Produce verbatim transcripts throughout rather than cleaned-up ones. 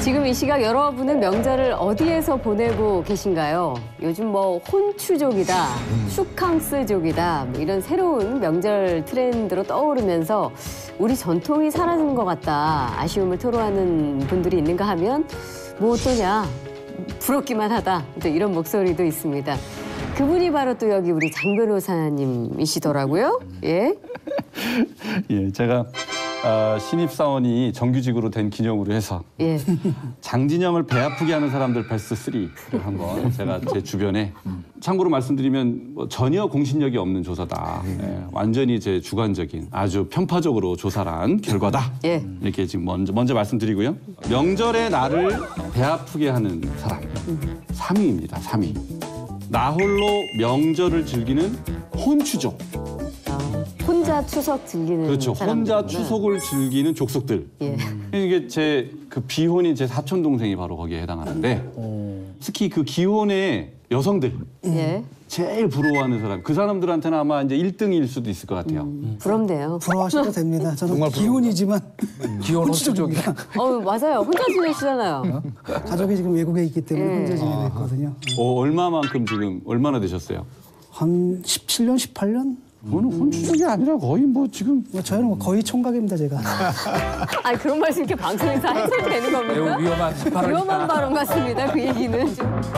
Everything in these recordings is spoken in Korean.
지금 이 시각 여러분은 명절을 어디에서 보내고 계신가요? 요즘 뭐 혼추족이다, 슈캉스족이다 뭐 이런 새로운 명절 트렌드로 떠오르면서 우리 전통이 사라진 것 같다 아쉬움을 토로하는 분들이 있는가 하면 뭐 어떠냐 부럽기만 하다 또 이런 목소리도 있습니다. 그분이 바로 또 여기 우리 장 변호사님이시더라고요. 예. 예, 제가 어, 신입사원이 정규직으로 된 기념으로 해서 예. 장진영을 배 아프게 하는 사람들 베스트 쓰리를 한번 제가 제 주변에 참고로 말씀드리면 뭐 전혀 공신력이 없는 조사다. 예, 완전히 제 주관적인 아주 편파적으로 조사를 한 결과다. 예. 이렇게 지금 먼저 먼저 말씀드리고요. 명절에 나를 배 아프게 하는 사람 삼 위입니다. 삼 위. 나 홀로 명절을 즐기는 혼추족. 혼자 추석 즐기는 그렇죠. 혼자 사람들이구나. 추석을 즐기는 족속들. 예. 이게 제 그 비혼인 제 사촌 동생이 바로 거기에 해당하는데 특히 그 기혼의 여성들 예. 제일 부러워하는 사람. 그 사람들한테는 아마 이제 일 등일 수도 있을 것 같아요. 음, 부럽네요. 부러워하셔도 됩니다. 저는 기혼이지만 기혼 혼추족이야. 어 맞아요. 혼자 지내시잖아요. 가족이 지금 외국에 있기 때문에 예. 혼자 지내고 있거든요. 어, 얼마만큼 지금 얼마나 되셨어요? 한 십칠 년, 십팔 년? 그거는 혼추족이 아니라 거의 뭐 지금 뭐 저희는 뭐 거의 총각입니다, 제가. 아니 그런 말씀 이렇게 방송에서 해도 되는 겁니까? 매우 위험한 발언. 위험한 발언 같습니다. 그 얘기는.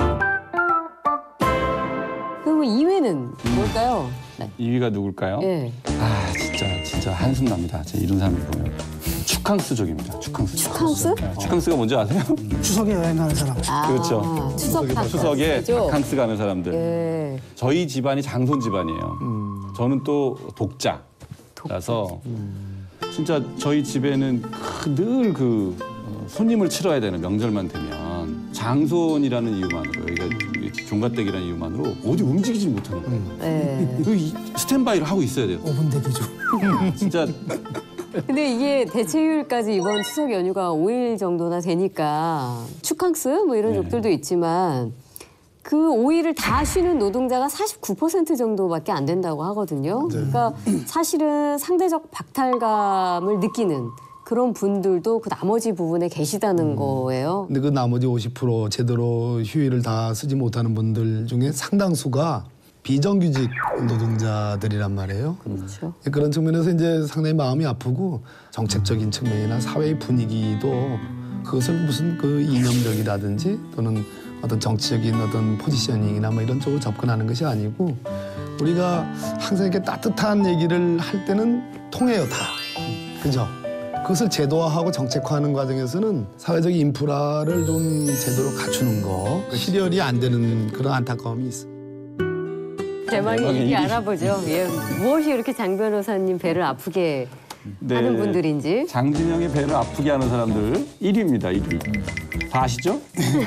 그럼 이 위는 뭘까요? 네. 이 위가 누굴까요? 예. 아 진짜 진짜 한숨 납니다. 제 이런 사람을 보면. 추캉스족입니다. 추캉스. 추캉스? 네, 추캉스가 뭔지 아세요? 추석에 여행하는 사람. 아, 그렇죠. 추석 탕 추석에 바캉스 가는 사람들. 예. 저희 집안이 장손 집안이에요. 저는 또 독자라서 진짜 저희 집에는 늘 그 손님을 치러야 되는 명절만 되면 장손이라는 이유만으로 여기가 종갓댁이라는 이유만으로 어디 움직이지 못하는 거예요. 예. 그 이 스탠바이를 하고 있어야 돼요. 오 분 대기죠. 진짜 근데 이게 대체휴일까지 이번 추석 연휴가 오 일 정도나 되니까 추캉스 뭐 이런 네. 족들도 있지만 그 오 일을 다 쉬는 노동자가 사십구 퍼센트 정도밖에 안 된다고 하거든요. 그러니까 사실은 상대적 박탈감을 느끼는 그런 분들도 그 나머지 부분에 계시다는 거예요. 근데 그 나머지 오십 퍼센트 제대로 휴일을 다 쓰지 못하는 분들 중에 상당수가 비정규직 노동자들이란 말이에요. 그렇죠. 그런 측면에서 이제 상당히 마음이 아프고 정책적인 측면이나 사회의 분위기도 그것을 무슨 그 이념적이라든지 또는 어떤 정치적인 어떤 포지셔닝이나 뭐 이런 쪽으로 접근하는 것이 아니고 우리가 항상 이렇게 따뜻한 얘기를 할 때는 통해요, 다. 그죠? 그것을 제도화하고 정책화하는 과정에서는 사회적 인프라를 좀 제대로 갖추는 거 실현이 안 되는 그런 안타까움이 있습니다. 대망의 대망의 일위 일위. 알아보죠. 예. 무엇이 이렇게 장 변호사님 배를 아프게 네. 하는 분들인지. 장진영의 배를 아프게 하는 사람들 일 위입니다. 일 위. 다 아시죠?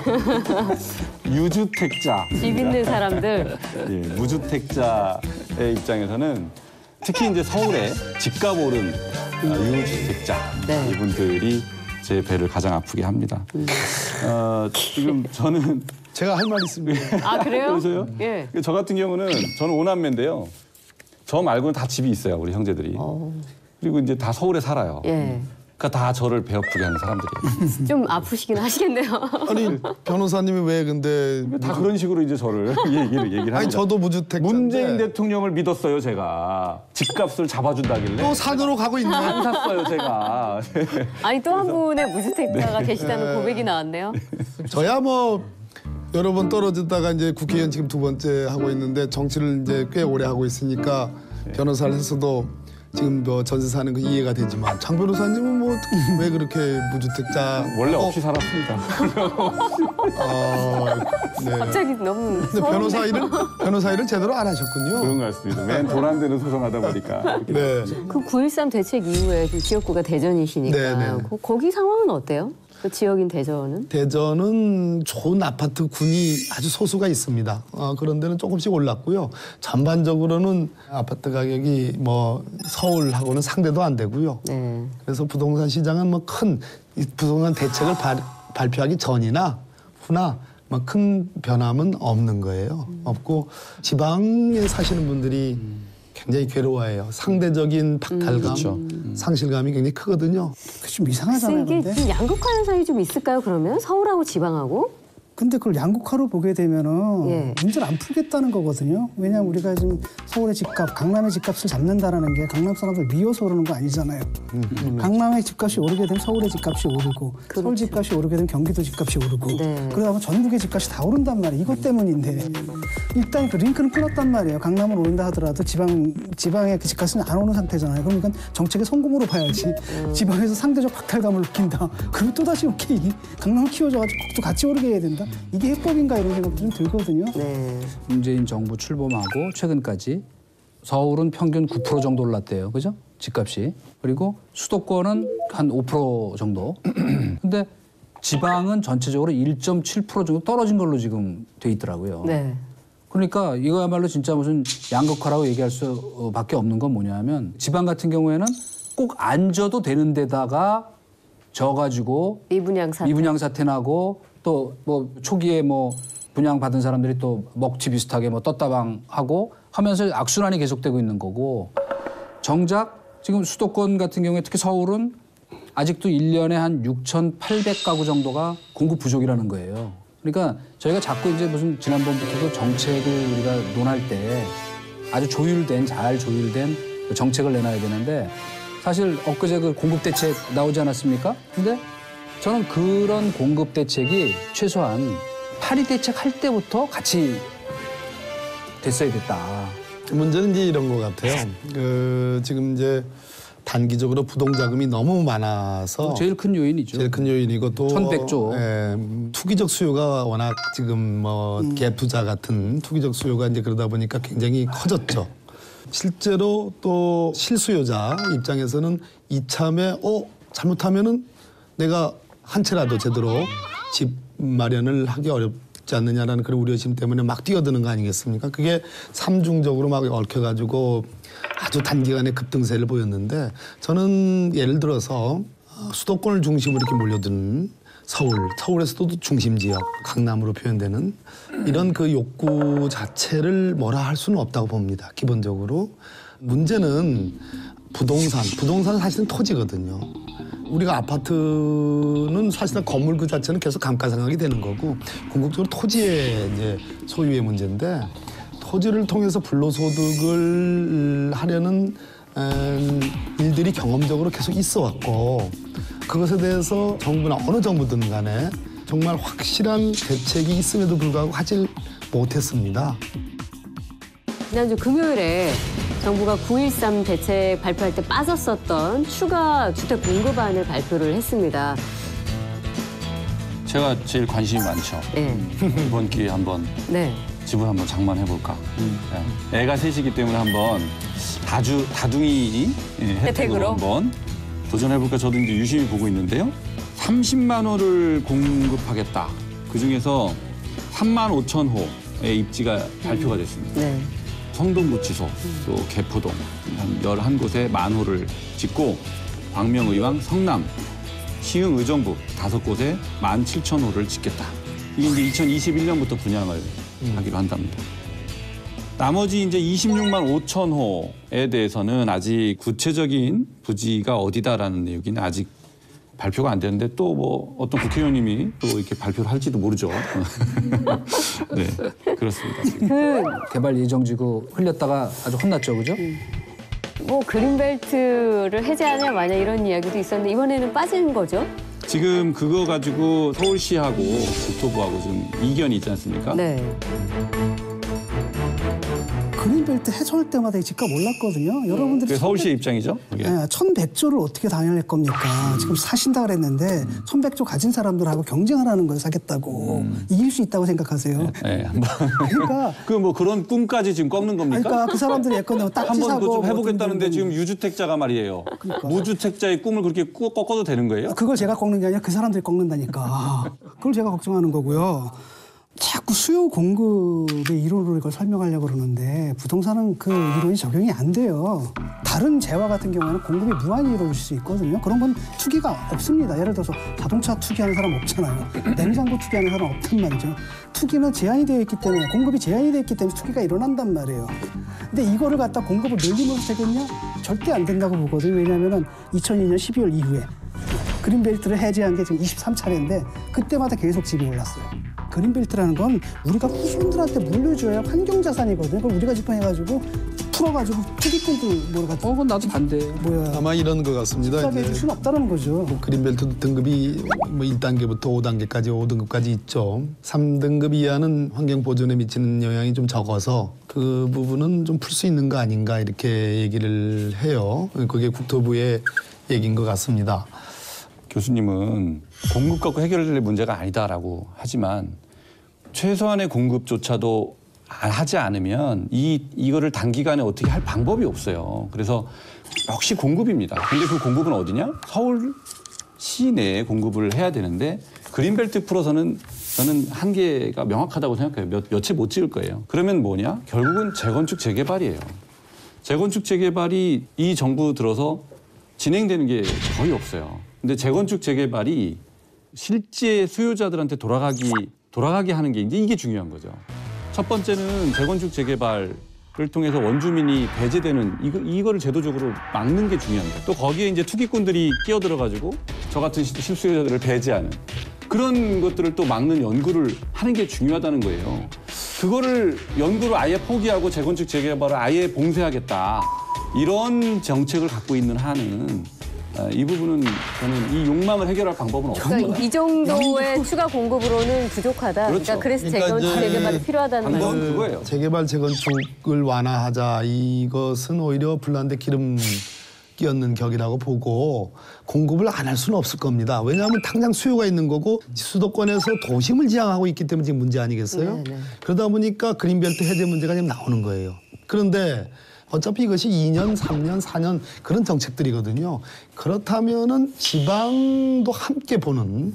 유주택자. 집 있는 사람들. 예, 무주택자의 입장에서는 특히 이제 서울에 집값 오른 아, 유주택자 네. 이분들이 제 배를 가장 아프게 합니다. 어, 지금 저는 제가 할 말 있습니다. 아 그래요? 그래서요? 예. 저 같은 경우는 저는 오남매인데요. 저 말고는 다 집이 있어요, 우리 형제들이. 어. 그리고 이제 다 서울에 살아요. 예. 그러니까 다 저를 배 아프게 하는 사람들이에요. 좀 아프시긴 하시겠네요. 아니 변호사님이 왜 근데 다 그런 식으로 이제 저를 얘기를 얘기를 아니 합니다. 저도 무주택자인데 문재인 대통령을 믿었어요, 제가. 집값을 잡아준다길래. 또 산으로 가고 있네. 안 샀어요, 제가. 아니 또 한 분의 무주택자가 계시다는 고백이 나왔네요. 저야 뭐 여러 번 떨어졌다가 이제 국회의원 지금 두 번째 하고 있는데 정치를 이제 꽤 오래 하고 있으니까 변호사를 했어도 지금 뭐 전세 사는 거 이해가 되지만 장 변호사님은 뭐 왜 그렇게 무주택자 원래 어, 없이 살았습니다. 아, 네. 갑자기 너무 근데 변호사 일을 변호사 일을 제대로 안 하셨군요. 그런 것 같습니다. 맨 도난되는 소송하다 보니까. 네. 그 구일삼 대책 이후에 그 지역구가 대전이시니까 네, 네. 거, 거기 상황은 어때요? 그 지역인 대전은? 대전은 좋은 아파트 군이 아주 소수가 있습니다. 어, 그런 데는 조금씩 올랐고요. 전반적으로는 아파트 가격이 뭐 서울하고는 상대도 안 되고요. 네. 그래서 부동산 시장은 뭐 큰 부동산 대책을 발, 발표하기 전이나 후나 뭐 큰 변함은 없는 거예요. 음. 없고 지방에 사시는 분들이 굉장히 괴로워해요. 상대적인 박탈감, 그렇죠. 상실감이 굉장히 크거든요. 그게 좀 이상하잖아요. 이게 근데. 좀 양극화는 사이 좀 있을까요? 그러면 서울하고 지방하고? 근데 그걸 양극화로 보게 되면은 예. 문제를 안 풀겠다는 거거든요. 왜냐하면 우리가 지금 서울의 집값, 강남의 집값을 잡는다라는 게 강남 사람들 미워서 그러는 거 아니잖아요. 강남의 집값이 오르게 되면 서울의 집값이 오르고 서울 집값이 오르게 되면 경기도 집값이 오르고 네. 그러다 보면 전국의 집값이 다 오른단 말이에요. 이것 때문인데 일단 그 링크는 끊었단 말이에요. 강남은 오른다 하더라도 지방, 지방의 그 집값은 안 오는 상태잖아요. 그럼 이건 정책의 성공으로 봐야지. 지방에서 상대적 박탈감을 느낀다. 그리고 또다시 오케이. 강남을 키워줘가지고 또 같이 오르게 해야 된다. 이게 해법인가 이런 생각도 좀 들거든요. 네. 문재인 정부 출범하고 최근까지 서울은 평균 구 퍼센트 정도 올랐대요. 그죠? 집값이. 그리고 수도권은 한 오 퍼센트 정도. 근데 지방은 전체적으로 일 점 칠 퍼센트 정도 떨어진 걸로 지금 돼 있더라고요. 네. 그러니까 이거야말로 진짜 무슨 양극화라고 얘기할 수밖에 없는 건 뭐냐면 지방 같은 경우에는 꼭 안 져도 되는 데다가 져가지고 미분양 사태. 미분양 사태 나고 또 뭐 초기에 뭐 분양 받은 사람들이 또 먹튀 비슷하게 뭐 떴다방 하고 하면서 악순환이 계속되고 있는 거고 정작 지금 수도권 같은 경우에 특히 서울은 아직도 일 년에 한 육천팔백 가구 정도가 공급 부족이라는 거예요. 그러니까 저희가 자꾸 이제 무슨 지난번부터도 정책을 우리가 논할 때 아주 조율된 잘 조율된 정책을 내놔야 되는데 사실 엊그제 그 공급 대책 나오지 않았습니까? 근데 저는 그런 공급 대책이 최소한 파리 대책 할 때부터 같이 됐어야 됐다. 문제는 이제 이런 것 같아요. 그 지금 이제 단기적으로 부동 자금이 너무 많아서 제일 큰 요인이죠. 제일 큰 요인이고 또 천백 조. 예, 투기적 수요가 워낙 지금 뭐 갭 투자 같은 투기적 수요가 이제 그러다 보니까 굉장히 커졌죠. 실제로 또 실수요자 입장에서는 이참에 어 잘못하면은 내가 한 채라도 제대로 집 마련을 하기 어렵지 않느냐라는 그런 우려심 때문에 막 뛰어드는 거 아니겠습니까? 그게 삼중적으로 막 얽혀가지고 아주 단기간에 급등세를 보였는데 저는 예를 들어서 수도권을 중심으로 이렇게 몰려드는 서울, 서울에서도 중심 지역, 강남으로 표현되는 이런 그 욕구 자체를 뭐라 할 수는 없다고 봅니다. 기본적으로. 문제는 부동산, 부동산은 사실은 토지거든요. 우리가 아파트는 사실은 건물 그 자체는 계속 감가상각이 되는 거고 궁극적으로 토지의 이제 소유의 문제인데 토지를 통해서 불로소득을 하려는 일들이 경험적으로 계속 있어 왔고 그것에 대해서 정부나 어느 정부든 간에 정말 확실한 대책이 있음에도 불구하고 하질 못했습니다. 지난주 금요일에 정부가 구일삼 대책 발표할 때 빠졌었던 추가 주택 공급안을 발표를 했습니다. 제가 제일 관심이 많죠. 네. 이번 기회에 한번 네. 집을 한번 장만해볼까. 네. 애가 셋이기 때문에 한번 다주, 다둥이 예, 혜택으로 혜택으로? 한번 도전해볼까. 저도 이제 유심히 보고 있는데요. 삼십만 호를 공급하겠다. 그중에서 삼만 오천 호의 입지가 발표가 됐습니다. 네. 성동구치소, 또 개포동 한 열한 곳에 만 호를 짓고 광명의왕, 성남, 시흥, 의정부 다섯 곳에 만 칠천 호를 짓겠다. 이게 이제 이천이십일 년부터 분양을 음. 하기로 한답니다. 나머지 이제 이십육만 오천 호에 대해서는 아직 구체적인 부지가 어디다라는 내용은 아직 발표가 안 되는데 또 뭐 어떤 국회의원님이 또 이렇게 발표를 할지도 모르죠. 네, 그렇습니다. 그 개발 예정지구 흘렸다가 아주 혼났죠, 그죠? 뭐 그린벨트를 해제하냐 마냐 이런 이야기도 있었는데 이번에는 빠진 거죠? 지금 그거 가지고 서울시하고 국토부하고 좀 이견이 있지 않습니까? 네. 그린벨트 해소할 때마다 이 집값 올랐거든요. 여러분들이 그게 서울시의 입장이죠? 그게. 네, 천백 조를 어떻게 단열할 겁니까? 지금 사신다 그랬는데 천백 조 가진 사람들하고 경쟁을 하는 거예요, 사겠다고. 음. 이길 수 있다고 생각하세요. 네, 한번. 그러니까 그 뭐 그런 꿈까지 지금 꺾는 겁니까? 그러니까 그 사람들이 예컨대 딱지 한번 사고 그거 좀 뭐 해보겠다는데 어떤 지금 유주택자가 말이에요. 그러니까. 무주택자의 꿈을 그렇게 꾸- 꺾어도 되는 거예요? 그걸 제가 꺾는 게 아니라 그 사람들이 꺾는다니까. 그걸 제가 걱정하는 거고요. 자꾸 수요 공급의 이론으로 이걸 설명하려고 그러는데 부동산은 그 이론이 적용이 안 돼요. 다른 재화 같은 경우에는 공급이 무한히 이루어질 수 있거든요. 그런 건 투기가 없습니다. 예를 들어서 자동차 투기하는 사람 없잖아요. 냉장고 투기하는 사람 없단 말이죠. 투기는 제한이 되어 있기 때문에 공급이 제한이 되어 있기 때문에 투기가 일어난단 말이에요. 근데 이거를 갖다 공급을 늘림으로써 되겠냐? 절대 안 된다고 보거든요. 왜냐하면 이천이 년 십이월 이후에 그린벨트를 해제한 게 지금 이십삼 차례인데 그때마다 계속 집이 올랐어요. 그린벨트라는 건 우리가 후손들한테 물려줘야 환경자산이거든요. 그걸 우리가 집행해가지고 풀어가지고 투기꾼들 뭐가 어, 그건 나도 반대예요. 뭐야 아마 이런 것 같습니다. 싸게 해줄 이제 수는 없다는 거죠. 그린벨트 등급이 뭐 일 단계부터 오 단계까지 오 등급까지 있죠. 삼 등급 이하는 환경 보존에 미치는 영향이 좀 적어서 그 부분은 좀 풀 수 있는 거 아닌가 이렇게 얘기를 해요. 그게 국토부의 얘기인 것 같습니다. 교수님은 공급 갖고 해결될 문제가 아니다라고 하지만 최소한의 공급조차도 하지 않으면 이 이거를 단기간에 어떻게 할 방법이 없어요. 그래서 역시 공급입니다. 근데 그 공급은 어디냐? 서울 시내에 공급을 해야 되는데 그린벨트 풀어서는 저는 한계가 명확하다고 생각해요. 몇, 며칠 못 찍을 거예요. 그러면 뭐냐? 결국은 재건축 재개발이에요. 재건축 재개발이 이 정부 들어서 진행되는 게 거의 없어요. 근데 재건축 재개발이 실제 수요자들한테 돌아가기, 돌아가게 하는 게 이제 이게 중요한 거죠. 첫 번째는 재건축 재개발을 통해서 원주민이 배제되는 이거, 이거를 제도적으로 막는 게 중요합니다. 또 거기에 이제 투기꾼들이 끼어들어가지고 저 같은 실수요자들을 배제하는 그런 것들을 또 막는 연구를 하는 게 중요하다는 거예요. 그거를 연구를 아예 포기하고 재건축 재개발을 아예 봉쇄하겠다. 이런 정책을 갖고 있는 한은 이 부분은 저는 이 욕망을 해결할 방법은 없습니다. 그러니까 이 정도의 추가 공급으로는 부족하다. 그렇죠. 그러니까 그래서 그러니까 재건축 이제 재개발이 필요하다는 방법은 말이에요. 그거예요. 재개발 재건축을 완화하자 이것은 오히려 불난데 기름 끼얹는 격이라고 보고 공급을 안 할 수는 없을 겁니다. 왜냐하면 당장 수요가 있는 거고 수도권에서 도심을 지향하고 있기 때문에 지금 문제 아니겠어요? 네, 네. 그러다 보니까 그린벨트 해제 문제가 지금 나오는 거예요. 그런데 어차피 이것이 이 년, 삼 년, 사 년 그런 정책들이거든요. 그렇다면은 지방도 함께 보는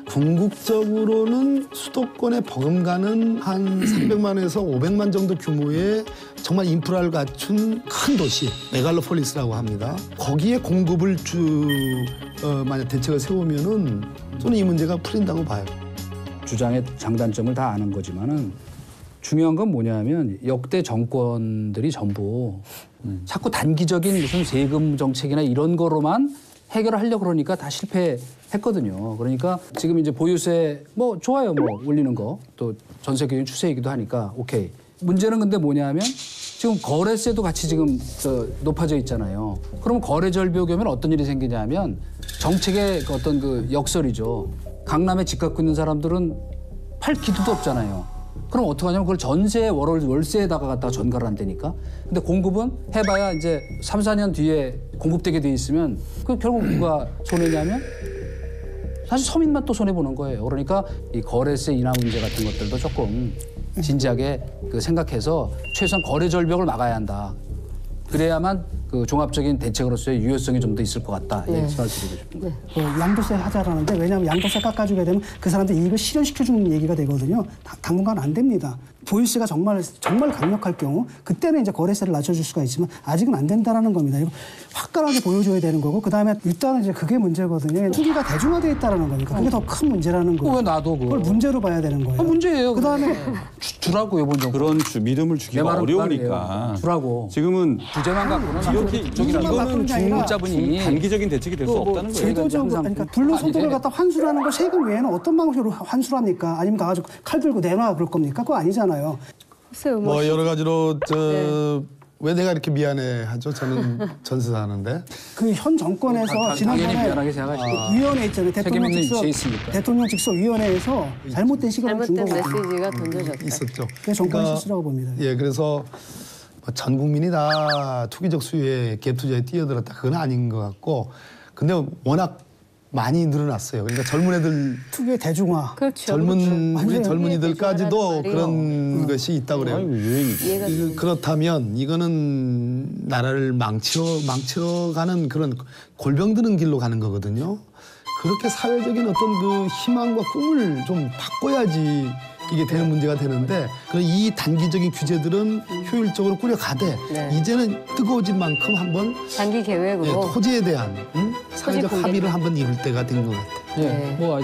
궁극적으로는 수도권에 버금가는 한 삼백만에서 오백만 정도 규모의 정말 인프라를 갖춘 큰 도시 메갈로폴리스라고 합니다. 거기에 공급을 주 어, 만약 대책을 세우면은 저는 이 문제가 풀린다고 봐요. 주장의 장단점을 다 아는 거지만은 중요한 건 뭐냐면 역대 정권들이 전부 음. 자꾸 단기적인 무슨 세금 정책이나 이런 거로만 해결을 하려고 그러니까 다 실패했거든요. 그러니까 지금 이제 보유세 뭐 좋아요, 뭐 올리는 거 또 전세적인 추세이기도 하니까 오케이. 문제는 근데 뭐냐면 지금 거래세도 같이 지금 저 높아져 있잖아요. 그럼 거래 절벽이 오면 어떤 일이 생기냐면 정책의 그 어떤 그 역설이죠. 강남에 집 갖고 있는 사람들은 팔 기두도 없잖아요. 그럼 어떡하냐면 그걸 전세 월, 월세에다가 갖다가 전가를 한다니까. 근데 공급은 해봐야 이제 삼, 사 년 뒤에 공급되게 돼 있으면 그 결국 누가 손해냐면 사실 서민만 또 손해보는 거예요. 그러니까 이 거래세 인하 문제 같은 것들도 조금 진지하게 그 생각해서 최소한 거래 절벽을 막아야 한다. 그래야만 그 종합적인 대책으로서의 유효성이 좀 더 있을 것 같다. 네. 말씀드리고 싶습니다. 네. 그 양도세 하자라는데 왜냐하면 양도세 깎아주게 되면 그 사람들 이익을 실현시켜주는 얘기가 되거든요. 다, 당분간 안 됩니다. 보유세가 정말 정말 강력할 경우 그때는 이제 거래세를 낮춰줄 수가 있지만 아직은 안 된다라는 겁니다. 이거 화끈하게 보여줘야 되는 거고 그 다음에 일단은 이제 그게 문제거든요. 투기가 대중화되어 있다라는 거니까 그게 더 큰 문제라는 거고. 왜 나도 그걸 그거. 문제로 봐야 되는 거예요. 아, 문제예요. 그 다음에 주, 주라고 이번 정부. 그런 주, 믿음을 내 주기가 말은 어려우니까 그만이에요. 주라고. 지금은 부재만 갖고는 이렇게 이것만 이거는 바꾸는 게 아니라 중자분이 단기적인 대책이 될 수 뭐 없다는 거예요. 제도적으로 항상 그러니까 그- 불로소득을 아니, 갖다 환수라는 걸 세금 외에는 어떤 방식으로 환수를 합니까? 아니면 가가지고 칼 들고 내놔 그럴 겁니까? 그거 아니잖아요. 글쎄요, 뭐 뭐 여러 가지로 저 왜 내가 이렇게 미안해하죠? 저는 전세 사는데. 그 현 정권에서 당- 지난번에 당연히 미안하게 생각하시고. 위원회 있잖아요. 대통령 책임 있는 직속 위치에 있으니까. 대통령 직속 위원회에서 잘못된 시간을 준 잘못된 거거든요. 메시지가 던져졌다. 있었죠. 그게 정권 실수라고 봅니다. 예, 그래서 뭐전 국민이 다 투기적 수요에 갭 투자에 뛰어들었다. 그건 아닌 것 같고, 근데 워낙 많이 늘어났어요. 그러니까 젊은 애들, 투기의 대중화. 그렇죠. 젊은 그렇죠. 우리 완전히 젊은이들까지도 대중화라는 그런 말이요. 것이 있다고 그래요. 아이고, 유행이죠. 이해가 이거 그렇다면 이거는 나라를 망쳐 망쳐가는 그런 골병 드는 길로 가는 거거든요. 그렇게 사회적인 어떤 그 희망과 꿈을 좀 바꿔야지 이게 되는 문제가 되는데 그 이 단기적인 규제들은 효율적으로 꾸려가되 네. 이제는 뜨거워질 만큼 한번 장기 예, 계획으로 토지에 대한 응? 사회적 공개. 합의를 한번 이룰 때가 된 것 같아요. 예, 네. 뭐